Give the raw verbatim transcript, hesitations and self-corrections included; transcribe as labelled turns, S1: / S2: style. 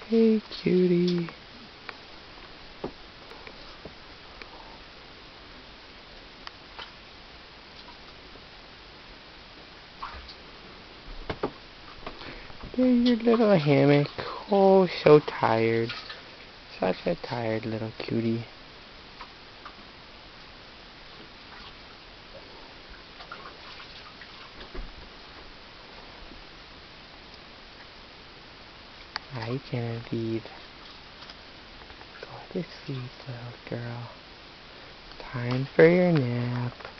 S1: Hey, cutie. There's your little hammock. Oh, so tired. Such a tired little cutie. Hi, Genevieve. Go to sleep, little girl. Time for your nap.